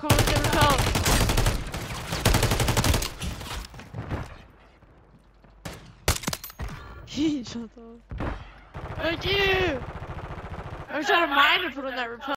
come on, get repelled. Shut up. Thank you! I was trying to mine to put on that repel.